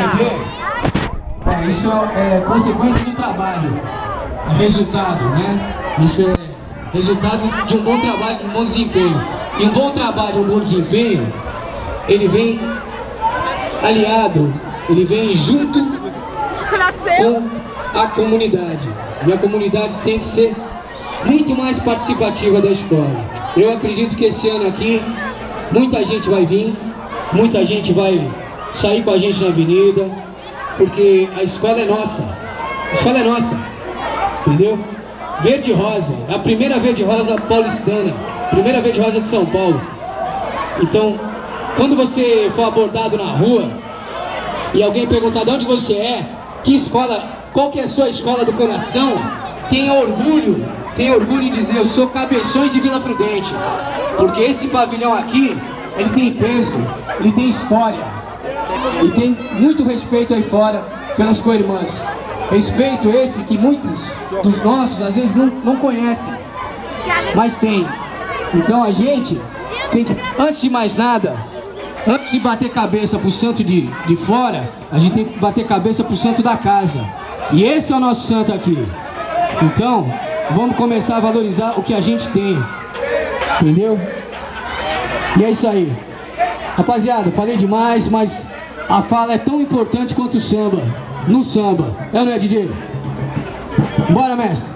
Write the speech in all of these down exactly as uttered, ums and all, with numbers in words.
entender? É, isso é consequência do trabalho, é resultado, né? Isso é resultado de um bom trabalho, de um bom desempenho. E um bom trabalho, um bom desempenho, ele vem aliado, ele vem junto com a comunidade. E a comunidade tem que ser muito mais participativa da escola. Eu acredito que esse ano aqui, muita gente vai vir, muita gente vai sair com a gente na avenida, porque a escola é nossa, a escola é nossa, entendeu? Verde Rosa, a primeira Verde Rosa paulistana, primeira Verde Rosa de São Paulo. Então, quando você for abordado na rua e alguém perguntar de onde você é, que escola, qual que é a sua escola do coração, tenha orgulho, tenha orgulho em dizer: eu sou Cabeções de Vila Prudente, porque esse pavilhão aqui, ele tem peso, ele tem história, e tem muito respeito aí fora pelas co-irmãs. Respeito esse que muitos dos nossos às vezes não, não conhecem, mas tem. Então a gente tem que, antes de mais nada, antes de bater cabeça pro santo de, de fora, a gente tem que bater cabeça pro santo da casa. E esse é o nosso santo aqui. Então, vamos começar a valorizar o que a gente tem. Entendeu? E é isso aí. Rapaziada, falei demais, mas a fala é tão importante quanto o samba. No samba. É ou não é, D J? Bora, mestre.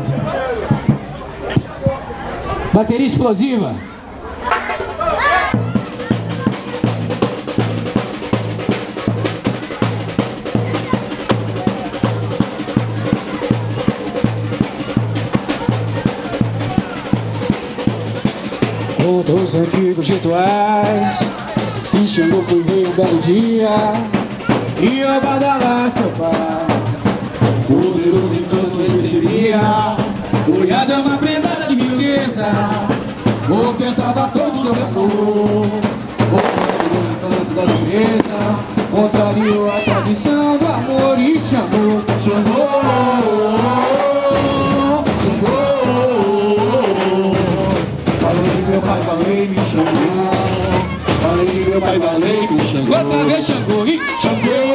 Bateria explosiva. Outros antigos rituais, que chegou foi rei um belo dia, e eu badalar seu pai, poderoso encanto recebia, olhada uma prendada de miudeza, confessava todo o seu amor, o encanto da dureza, contrariou a tradição do amor e chamou, chamou, chamou. Meu pai valei, me chamou. Falei, meu pai valei, me chamou. Outra vez Xangô, ih, Xangô.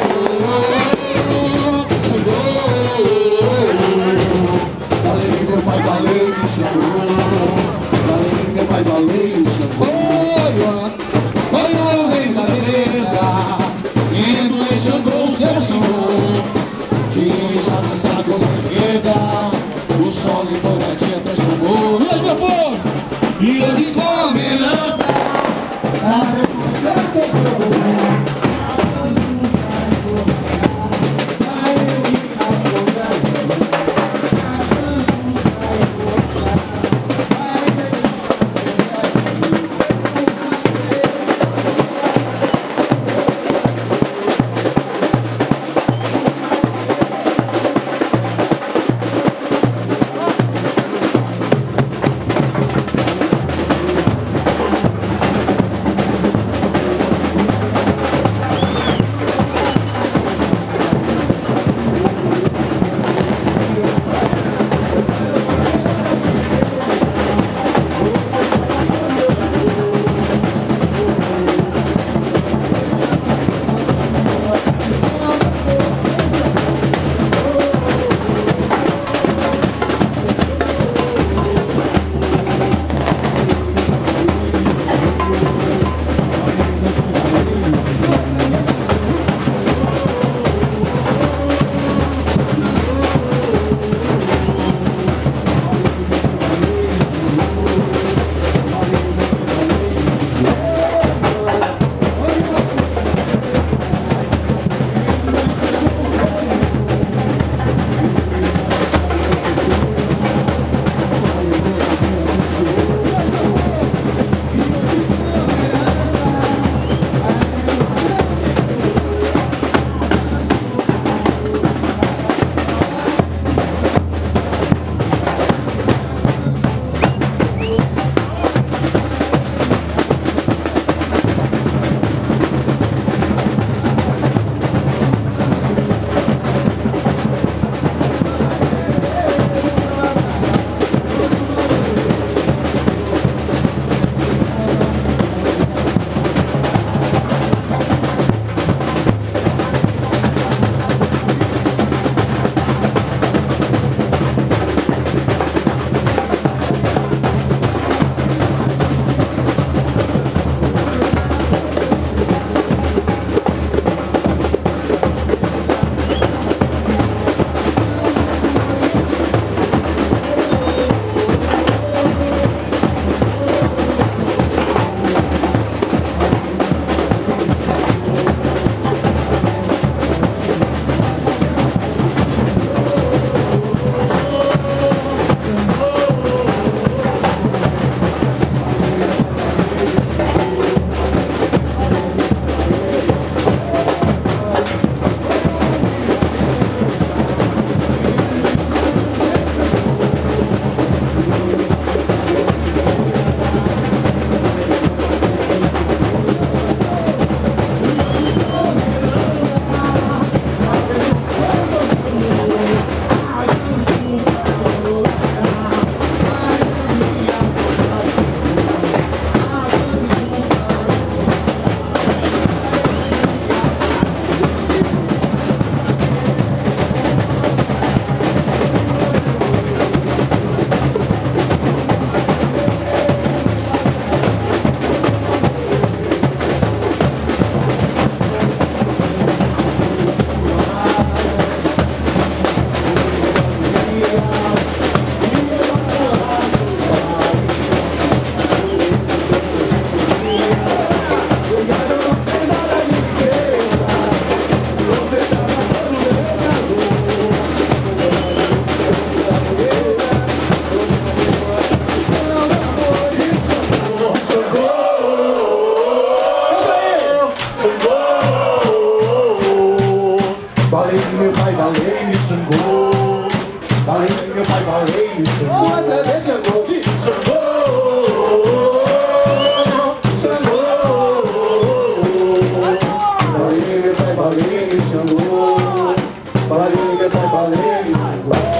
Falei, meu pai valei, me chamou. Falei, meu pai valei, me chamou. Foi o rei da beleza, indo em Xangô, seu senhor, que já dança com certeza, o sol de moradia transformou. E aí, meu povo? E hoje com a herança, a revolução tem pai valei-me Xangô, valei-me meu pai valei-me Xangô. Outra vez Xangô, de Xangô, Xangô, valei-me meu pai valei-me Xangô, valei-me meu pai valei-me Xangô.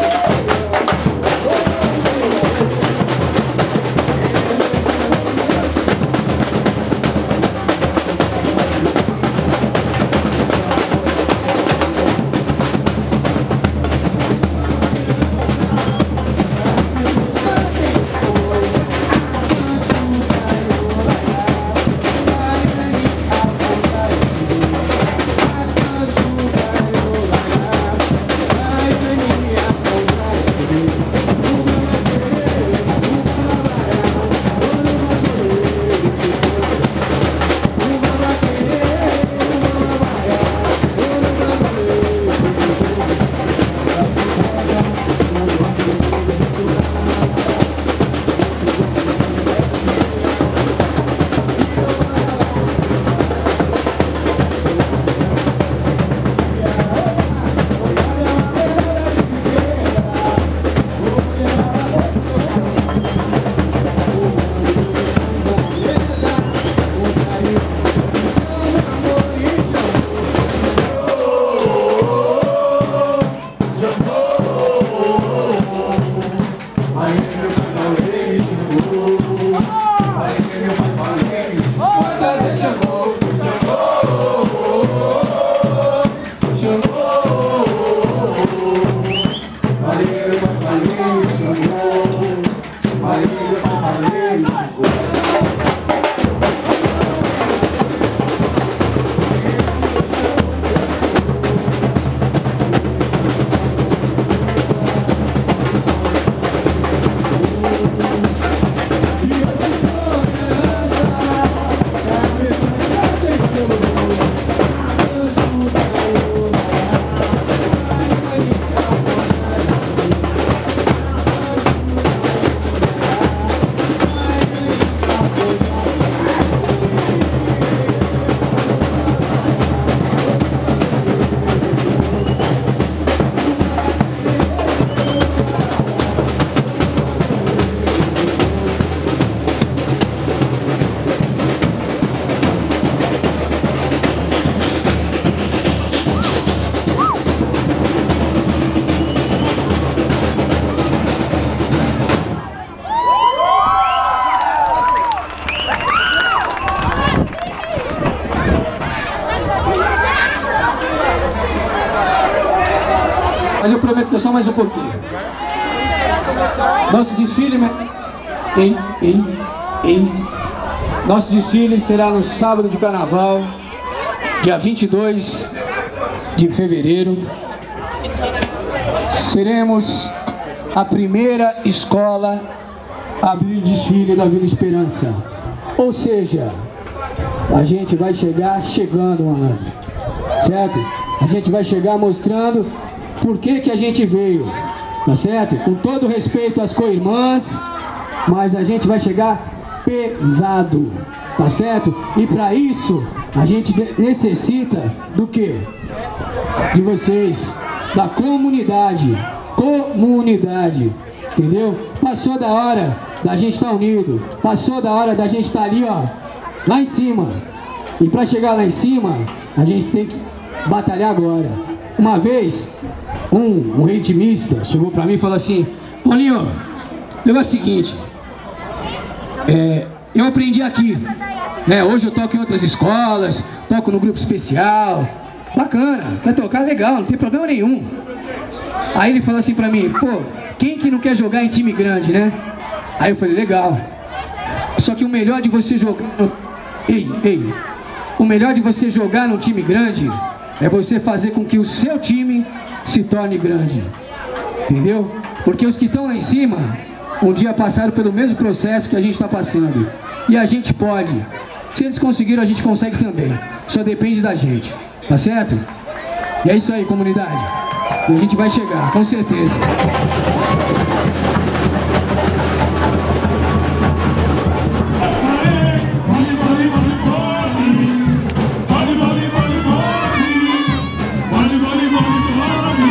Mas eu prometo que é só mais um pouquinho. Nosso desfile... Ei, ei, ei. Nosso desfile será no sábado de carnaval, dia vinte e dois de fevereiro. Seremos a primeira escola a abrir o desfile da Vila Esperança. Ou seja, a gente vai chegar chegando, mano. Certo? A gente vai chegar mostrando por que que a gente veio, tá certo? Com todo respeito às co-irmãs, mas a gente vai chegar pesado, tá certo? E para isso, a gente necessita do quê? De vocês, da comunidade, comunidade, entendeu? Passou da hora da gente estar unido, passou da hora da gente estar ali, ó, lá em cima. E para chegar lá em cima, a gente tem que batalhar agora. Uma vez, um, um ritmista chegou pra mim e falou assim: Paulinho, o negócio é o seguinte, é, eu aprendi aqui, né? Hoje eu toco em outras escolas, toco no grupo especial, bacana, quer tocar, legal, não tem problema nenhum. Aí ele falou assim pra mim: pô, quem que não quer jogar em time grande, né? Aí eu falei: legal, só que o melhor de você jogar no... ei, ei, o melhor de você jogar num time grande é você fazer com que o seu time se torne grande, entendeu? Porque os que estão lá em cima, um dia passaram pelo mesmo processo que a gente está passando. E a gente pode. Se eles conseguiram, a gente consegue também. Só depende da gente, tá certo? E é isso aí, comunidade. E a gente vai chegar, com certeza. Body, body, body, body.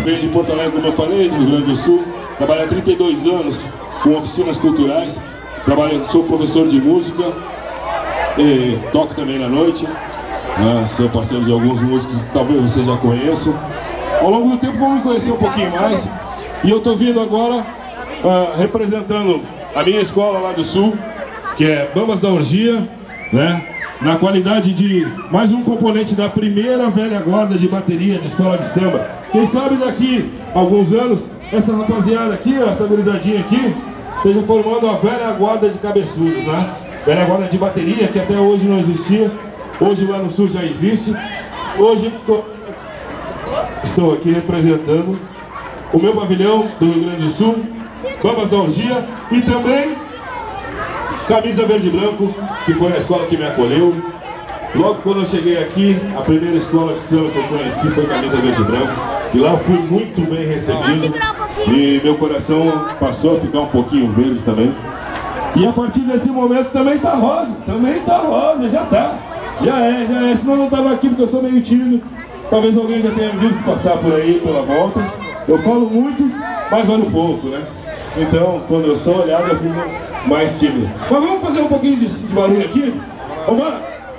Venho de Porto Alegre, como eu falei, do Rio Grande do Sul. Trabalho há trinta e dois anos com oficinas culturais. Trabalho, sou professor de música, e toco também na noite. Ah, sou parceiro de alguns músicos que talvez você já conheça. Ao longo do tempo vão me conhecer um pouquinho mais. E eu estou vindo agora ah, representando a minha escola lá do Sul, que é Bambas da Orgia, né? Na qualidade de mais um componente da primeira velha guarda de bateria de escola de samba. Quem sabe daqui a alguns anos, essa rapaziada aqui, essa gurizadinha aqui, esteja formando a velha guarda de cabeçudos, né? Velha guarda de bateria, que até hoje não existia. Hoje lá no Sul já existe. Hoje tô... estou aqui representando o meu pavilhão do Rio Grande do Sul, Bambas da Orgia, e também Camisa Verde e Branco, que foi a escola que me acolheu. Logo quando eu cheguei aqui, a primeira escola de samba que eu conheci foi Camisa Verde e Branco. E lá eu fui muito bem recebido. E meu coração passou a ficar um pouquinho verde também. E a partir desse momento também tá rosa. Também tá rosa, já tá. Já é, já é. Senão eu não tava aqui porque eu sou meio tímido. Talvez alguém já tenha visto passar por aí, pela volta. Eu falo muito, mas olho pouco, né? Então, quando eu sou olhado, eu fico mais tímido. Mas vamos fazer um pouquinho de, de barulho aqui? Vamos lá?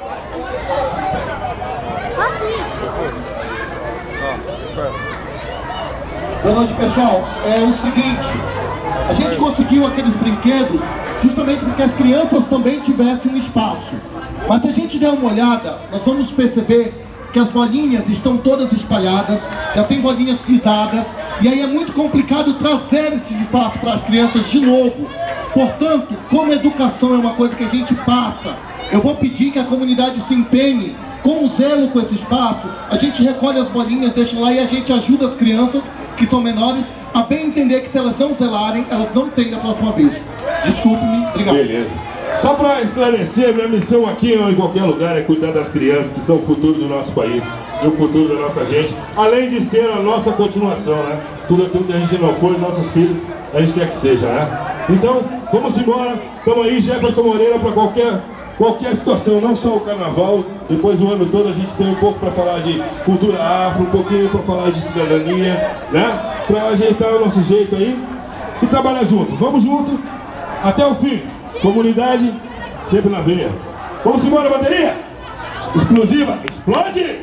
Boa noite, pessoal. É o seguinte, a gente conseguiu aqueles brinquedos justamente porque as crianças também tivessem um espaço. Mas se a gente der uma olhada, nós vamos perceber que as bolinhas estão todas espalhadas, já tem bolinhas pisadas, e aí é muito complicado trazer esse espaço para as crianças de novo. Portanto, como educação é uma coisa que a gente passa, eu vou pedir que a comunidade se empenhe com zelo com esse espaço. A gente recolhe as bolinhas, deixa lá e a gente ajuda as crianças que são menores a bem entender que se elas não zelarem, elas não têm da próxima vez. Desculpe-me, obrigado. Beleza. Só para esclarecer, minha missão aqui ou em qualquer lugar é cuidar das crianças que são o futuro do nosso país, o futuro da nossa gente, além de ser a nossa continuação, né? Tudo aquilo que a gente não foi, nossos filhos, a gente quer que seja, né? Então, vamos embora. Estamos aí, Jefferson Moreira, para qualquer, qualquer situação, não só o carnaval. Depois do ano todo a gente tem um pouco para falar de cultura afro, um pouquinho para falar de cidadania, né? Para ajeitar o nosso jeito aí e trabalhar junto. Vamos junto até o fim. Comunidade sempre na veia. Vamos embora, bateria? Explosiva, explode!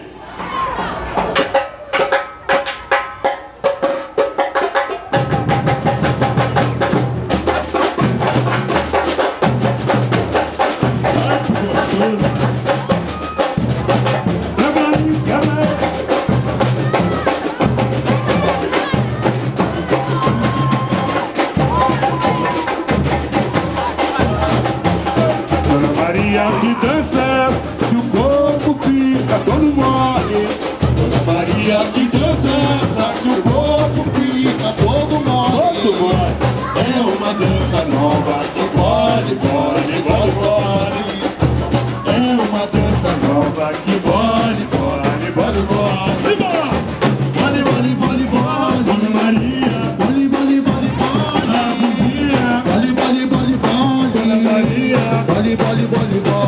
Que dança, que o corpo fica todo mole. Dona Maria que dança, que o corpo fica todo mole. Todo mole. É uma dança nova que bole, bole, bole, bole. É uma dança nova que bole, bole, bole, bole. Bole, bole, bole, bole. Dona Maria, bole, bole, bole, bole. Na vizinha, bole, bole, bole, bole. Dona Maria, bole, bole, bole, bole.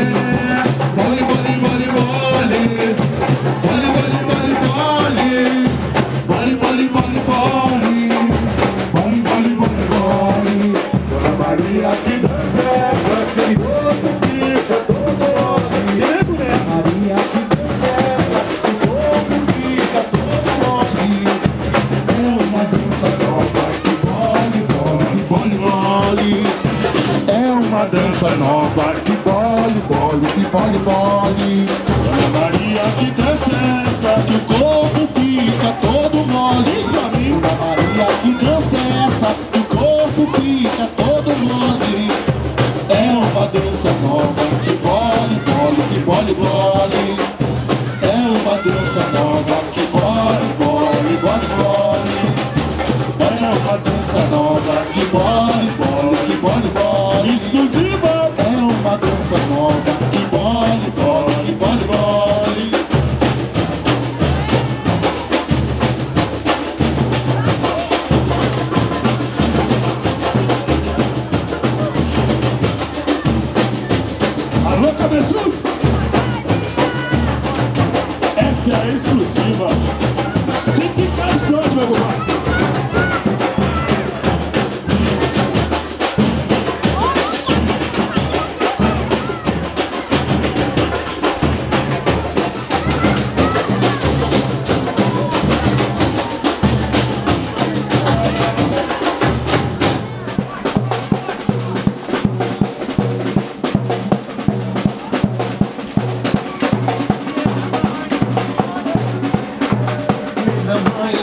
Dança nova que bole, bole, que bole, bole. Dona Maria que dança essa, que o corpo fica todo mole. Diz pra mim. Dona Maria que dança essa, que o corpo fica todo mole. É uma dança nova que bole, bole, que bole, bole. É uma dança nova que bole, bole, bole, bole. É uma dança nova que bole, bole, que bole, bole. Exclusiva. É uma dança nova que bole, bole, bole, bole. Alô, cabeçudo! Essa é a exclusiva. Se ficar explode.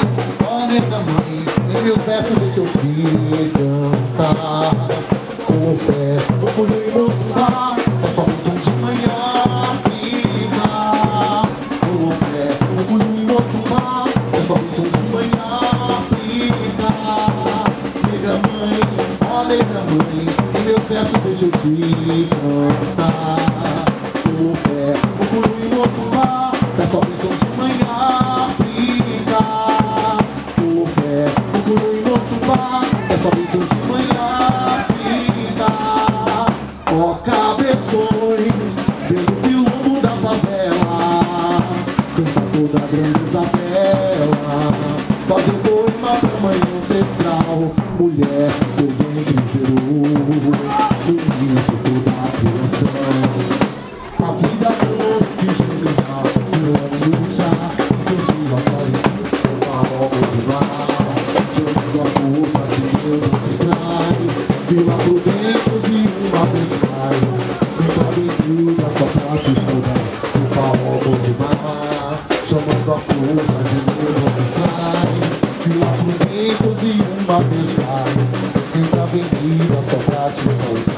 ó nega mãe, em meus versos deixa eu te cantar. Com fé, no cujo e motuar, é só bênção de manhã vida. Com fé, no cujo e motuar, é só bênção de manhã vida. Nega mãe, ó nega mãe, em meus versos deixa eu te cantar. Com fé, no cujo e motuar, é só bênção de manhã vida. Com fé, no cujo e motuar, é só bênção de manhã vida. Ó cabeções, dentro do quilombo da favela, canta toda a grande Isabela, fazer poema pra mãe ancestral, mulher, seu bem que gerou, no início toda a criação. A vida toda que germinar, de homem do chá, inclusive a qualidade, uma obra de mar, chamando a força de meus ancestrais, Vila Prudente hoje uma vez cai, muito bem-vinda só pra te estudar, o paolo de mar, chamando a força de meus ancestrais, Vila Prudente hoje uma vez cai, muito bem-vinda só pra te estudar.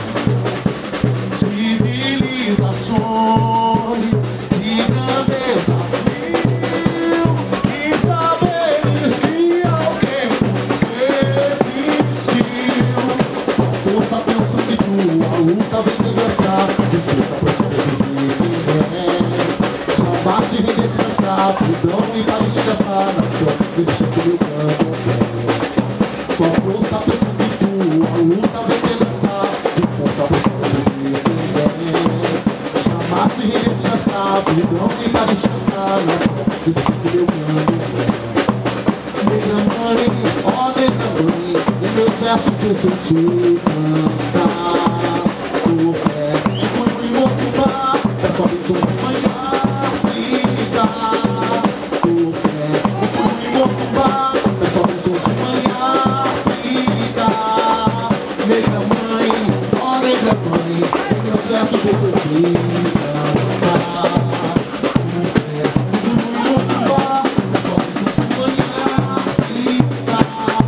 Civilizações de grandeza mil e saberes que ao tempo resistiu. A força pensa que tua luta vencendo essa disputa pra poder dizer quem é. Chamaste rendente da escravidão e parecia pra nação, e deixaste meu canto. Tua força pensa que tua luta vencendo essa disputa pra poder dizer quem é. Chamaste rendente da escravidão e parecia pra nação, e deixaste meu canto. Negra mãe, ó negra mãe, em meus versos deixa eu te cantar. O pé, o cunho e motubá, é tua bênção de manhã vida. O pé, o cunho e motubá, é tua bênção de manhã vida. Negra mãe, ó negra mãe, em meus versos deixa eu te cantar. O pé, o cunho e motubá, é tua bênção de manhã vida.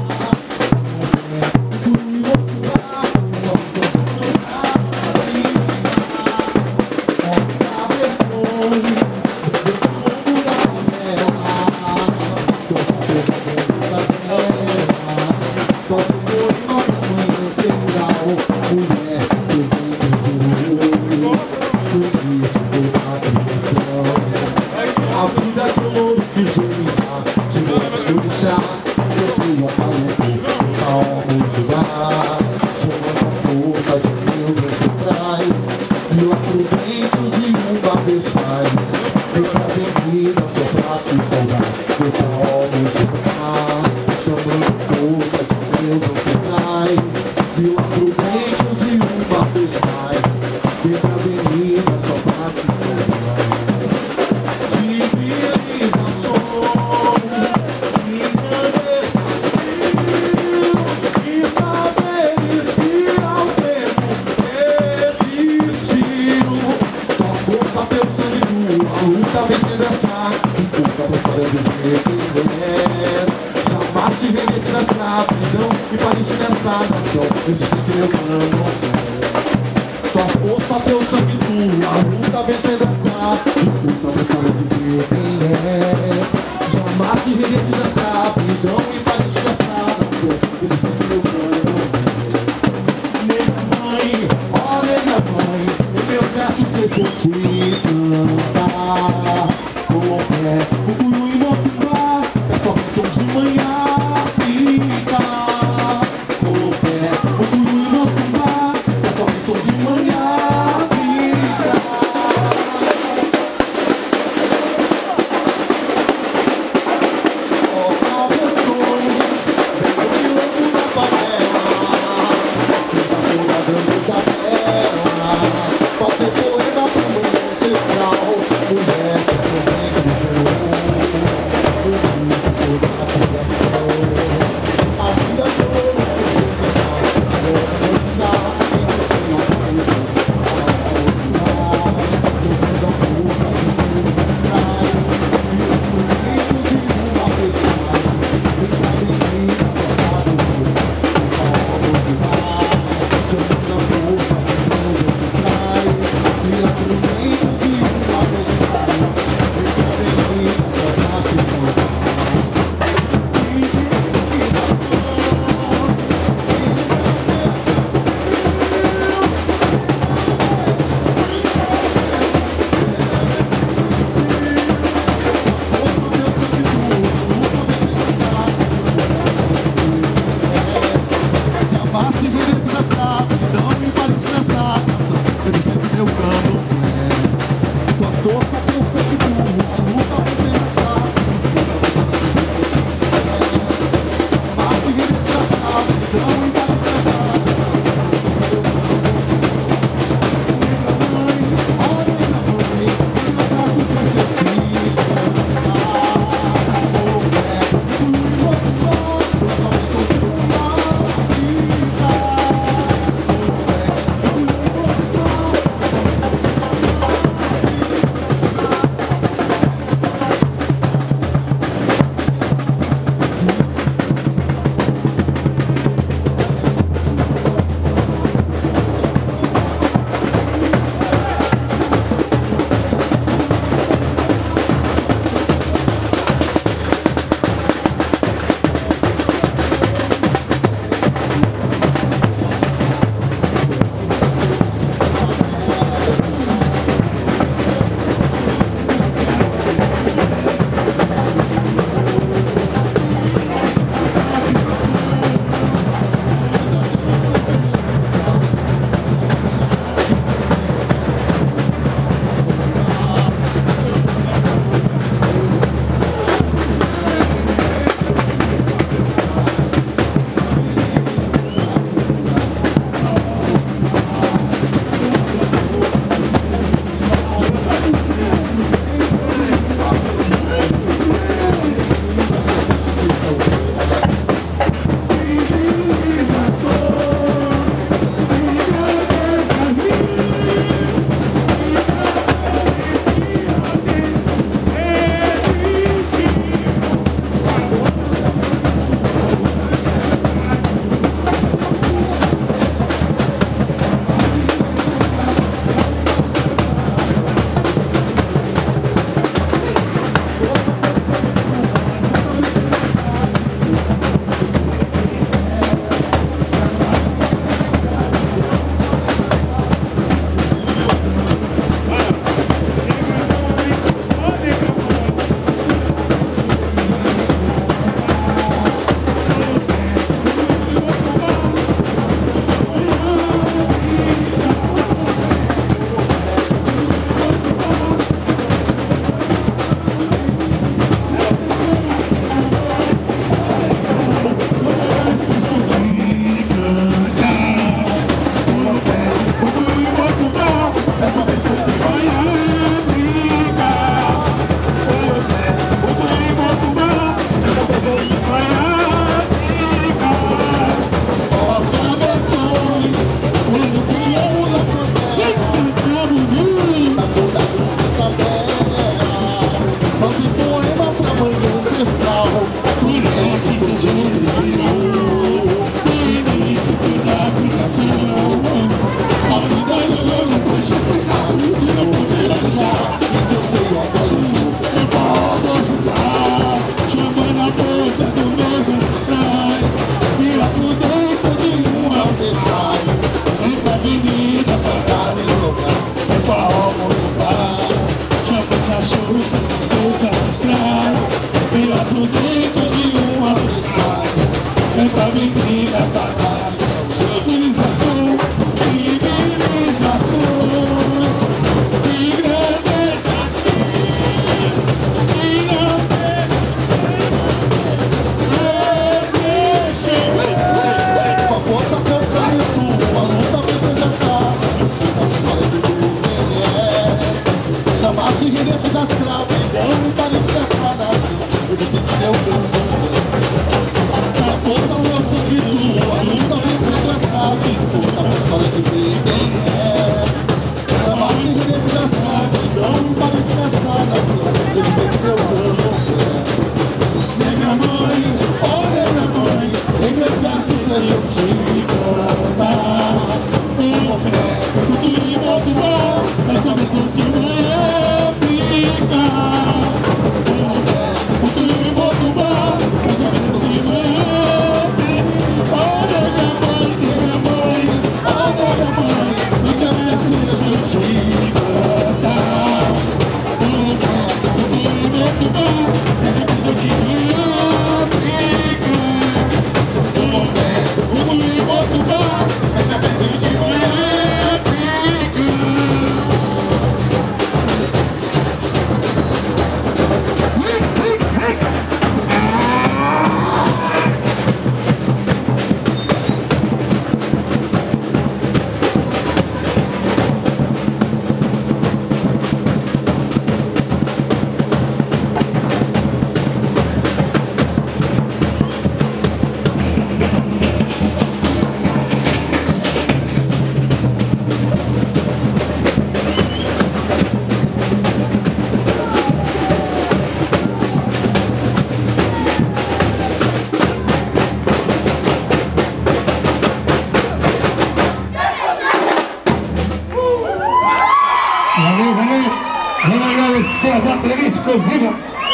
O pé, o cunho e motubá, é tua bênção de manhã vida. Ó cabeções, dentro do mundo da favela, toda toda a favela, toca o poema da mãe ancestral, mulher, seu bem que gerou, no início toda a criação. A vida de ouro que germinar, de novo do chá, eu sei a talento, a honra de dar, chamando a força de meus ancestrais, Vila Prudente hoje uma vez faz, eu pra bem-vinda, sou pra te saudar, eu pra honra de dar, chamando a força de meus ancestrais, Vila Prudente hoje uma vez faz, eu pra bem-vinda, só pra te saudar. Civilizações e grandezas mil e saberes que ao tempo resistiu. Tua força, teu sangue, tua luta vencendo essa disputa pra história dizer quem é. Chamaste rendente da escravidão e pariste nessa nação, existisse meu plano. Tua força, teu sangue, tua luta vencendo essa disputa pra história dizer quem é. Chamaste rendente da escravidão e pariste nessa nação, existisse meu plano. Nega mãe, ó nega mãe, em meus versos deixa eu te cantar. Com o pé, o cunho e motubá, é tua bênção de manhã vida. Com o pé, o cunho e motubá, é tua bênção de manhã vida. Ó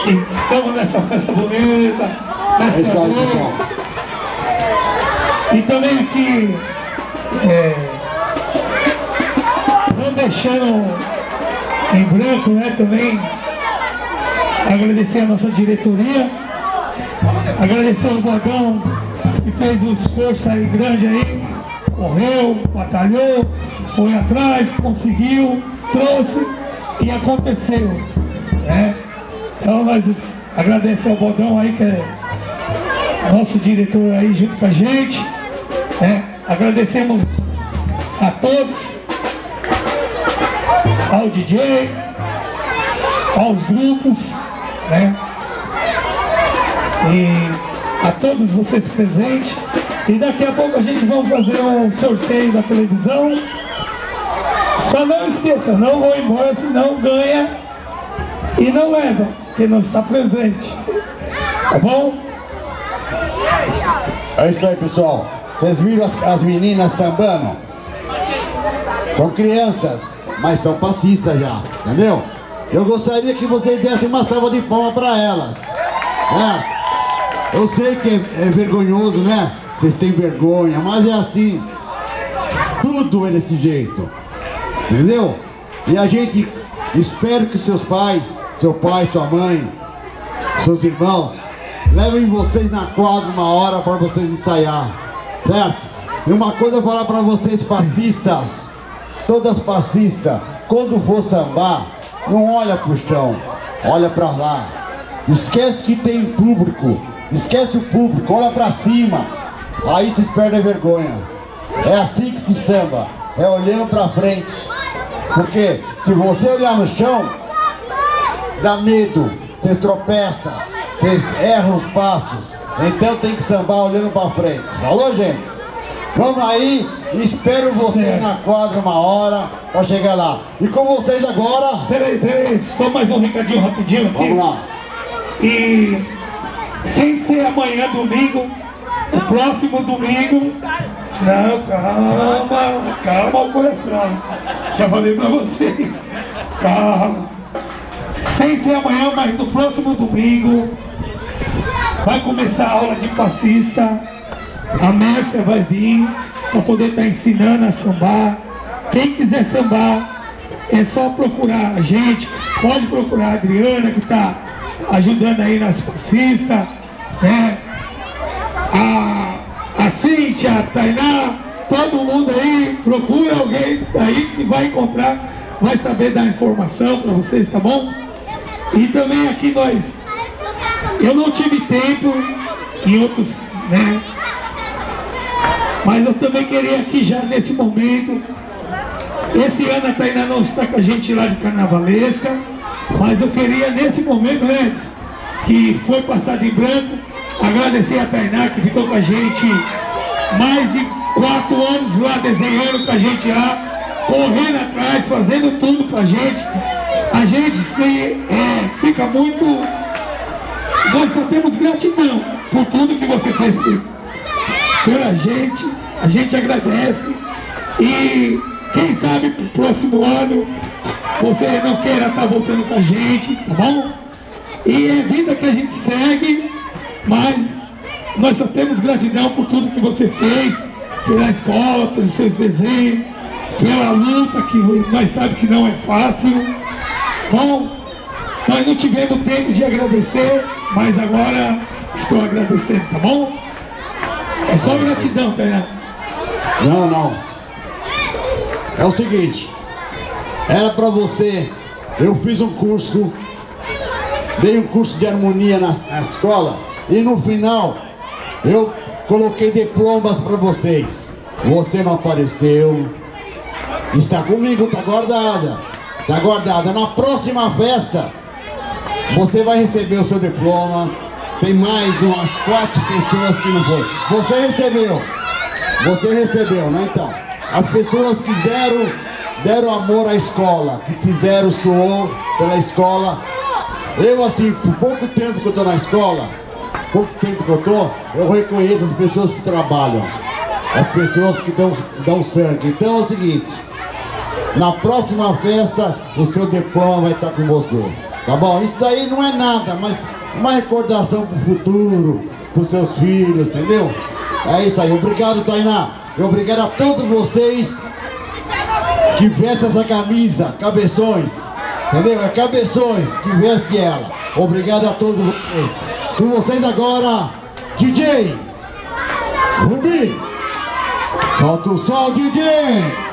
E estamos nessa festa bonita, nessa É isso aí, noite. pessoal. E também aqui, é, não deixando em branco, né, também agradecer a nossa diretoria, agradecer o Bodão que fez um esforço aí grande aí, correu, batalhou, foi atrás, conseguiu, trouxe e aconteceu, né? Então nós agradecemos ao Bodão aí, que é nosso diretor aí junto com a gente, né? Agradecemos a todos, ao D J, aos grupos, né? E a todos vocês presentes. E daqui a pouco a gente vai fazer um sorteio da televisão. Só não esqueça, não vou embora, senão ganha e não leva, porque não está presente. Tá bom? É isso aí, pessoal. Vocês viram as, as meninas sambando? São crianças, mas são passistas já, entendeu? Eu gostaria que vocês dessem uma salva de palmas para elas. É. Eu sei que é, é vergonhoso, né? Vocês têm vergonha, mas é assim. Tudo é desse jeito. Entendeu? E a gente espera que seus pais, seu pai, sua mãe, seus irmãos, levem vocês na quadra uma hora para vocês ensaiar. Certo? E uma coisa eu vou falar para vocês, passistas, todas passistas, quando for sambar, não olha pro chão, olha para lá. Esquece que tem público, esquece o público, olha para cima. Aí vocês perdem a vergonha. É assim que se samba, é olhando para frente. Porque se você olhar no chão, dá medo, vocês tropeçam, vocês erram os passos. Então tem que sambar olhando para frente. Falou, gente? Vamos aí, espero vocês na quadra uma hora para chegar lá. E com vocês agora... Peraí, peraí, só mais um recadinho rapidinho aqui. Vamos lá. E sem ser amanhã, domingo, o próximo domingo... Não, calma, calma o coração. Já falei pra vocês. Calma. Sem ser amanhã, mas no próximo domingo vai começar a aula de passista. A Mércia vai vir para poder estar ensinando a sambar. Quem quiser sambar, é só procurar a gente. Pode procurar a Adriana, que está ajudando aí nas passistas, né? A, a Cíntia, a Tainá, todo mundo aí, procura alguém aí que vai encontrar, vai saber dar informação para vocês, tá bom? E também aqui nós, eu não tive tempo em outros, né? Mas eu também queria aqui já nesse momento, esse ano a Tainá não está com a gente lá de Carnavalesca, mas eu queria nesse momento, antes que foi passado em branco, agradecer a Tainá que ficou com a gente mais de quatro anos lá desenhando com a gente lá, correndo atrás, fazendo tudo com a gente. A gente se, é, fica muito... Nós só temos gratidão por tudo que você fez por, pela gente. A gente agradece. E quem sabe pro próximo ano você não queira estar voltando com a gente, tá bom? E é vida que a gente segue, mas nós só temos gratidão por tudo que você fez, pela escola, pelos seus desenhos, pela luta que nós sabemos que não é fácil. Bom, nós não tivemos tempo de agradecer, mas agora estou agradecendo, tá bom? É só gratidão, Tainá. Não, não. É o seguinte, era pra você, eu fiz um curso, dei um curso de harmonia na, na escola, e no final eu coloquei diplomas pra vocês. Você não apareceu, está comigo, tá guardada, tá guardada. Na próxima festa, você vai receber o seu diploma. Tem mais umas quatro pessoas que não foram. Você recebeu, você recebeu, né? Então, as pessoas que deram, deram amor à escola, que fizeram suor pela escola. Eu, assim, por pouco tempo que eu tô na escola, pouco tempo que eu tô, eu reconheço as pessoas que trabalham, as pessoas que dão, dão sangue. Então é o seguinte, na próxima festa, o seu diploma vai estar com você. Tá bom? Isso daí não é nada, mas uma recordação pro futuro, pros seus filhos, entendeu? É isso aí. Obrigado, Tainá. E obrigado a todos vocês que vestem essa camisa, cabeções. Entendeu? É cabeções que veste ela. Obrigado a todos vocês. Com vocês agora, D J Rubi. Solta o som, D J.